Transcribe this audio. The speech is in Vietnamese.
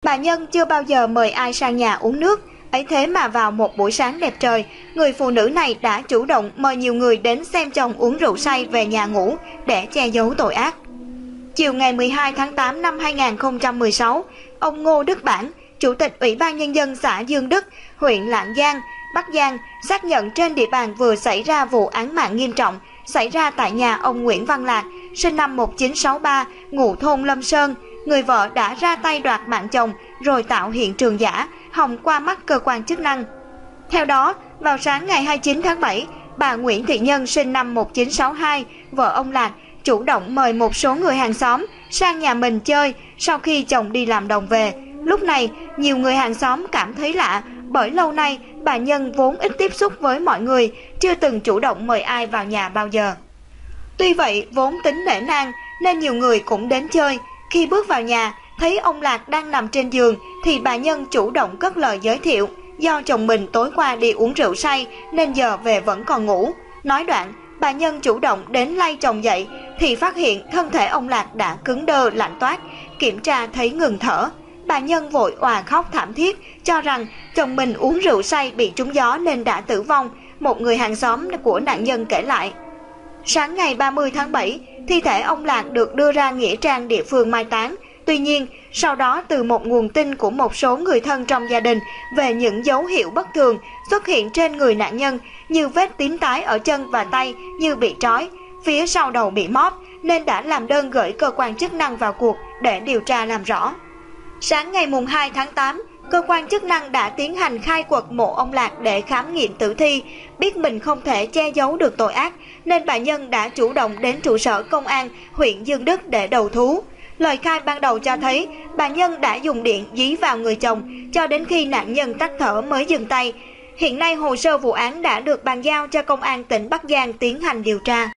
Bà Nhân chưa bao giờ mời ai sang nhà uống nước, ấy thế mà vào một buổi sáng đẹp trời, người phụ nữ này đã chủ động mời nhiều người đến xem chồng uống rượu say về nhà ngủ để che giấu tội ác. Chiều ngày 12 tháng 8 năm 2016, ông Ngô Đức Bản, Chủ tịch Ủy ban Nhân dân xã Dương Đức, huyện Lạng Giang, Bắc Giang xác nhận trên địa bàn vừa xảy ra vụ án mạng nghiêm trọng xảy ra tại nhà ông Nguyễn Văn Lạc, sinh năm 1963, ngụ thôn Lâm Sơn. Người vợ đã ra tay đoạt mạng chồng rồi tạo hiện trường giả, hòng qua mắt cơ quan chức năng. Theo đó, vào sáng ngày 29 tháng 7, bà Nguyễn Thị Nhân sinh năm 1962, vợ ông Lạc, chủ động mời một số người hàng xóm sang nhà mình chơi sau khi chồng đi làm đồng về. Lúc này, nhiều người hàng xóm cảm thấy lạ bởi lâu nay bà Nhân vốn ít tiếp xúc với mọi người, chưa từng chủ động mời ai vào nhà bao giờ. Tuy vậy, vốn tính nể nang nên nhiều người cũng đến chơi. Khi bước vào nhà, thấy ông Lạc đang nằm trên giường thì bà Nhân chủ động cất lời giới thiệu do chồng mình tối qua đi uống rượu say nên giờ về vẫn còn ngủ. Nói đoạn, bà Nhân chủ động đến lay chồng dậy thì phát hiện thân thể ông Lạc đã cứng đơ lạnh toát, kiểm tra thấy ngừng thở. Bà Nhân vội òa khóc thảm thiết, cho rằng chồng mình uống rượu say bị trúng gió nên đã tử vong, một người hàng xóm của nạn nhân kể lại. Sáng ngày 30 tháng 7, thi thể ông Lạc được đưa ra nghĩa trang địa phương mai táng. Tuy nhiên, sau đó từ một nguồn tin của một số người thân trong gia đình về những dấu hiệu bất thường xuất hiện trên người nạn nhân như vết tím tái ở chân và tay như bị trói, phía sau đầu bị móp nên đã làm đơn gửi cơ quan chức năng vào cuộc để điều tra làm rõ. Sáng ngày 2 tháng 8, cơ quan chức năng đã tiến hành khai quật mộ ông Lạc để khám nghiệm tử thi. Biết mình không thể che giấu được tội ác nên bà Nhân đã chủ động đến trụ sở công an huyện Dương Đức để đầu thú. Lời khai ban đầu cho thấy bà Nhân đã dùng điện dí vào người chồng cho đến khi nạn nhân tắt thở mới dừng tay. Hiện nay hồ sơ vụ án đã được bàn giao cho công an tỉnh Bắc Giang tiến hành điều tra.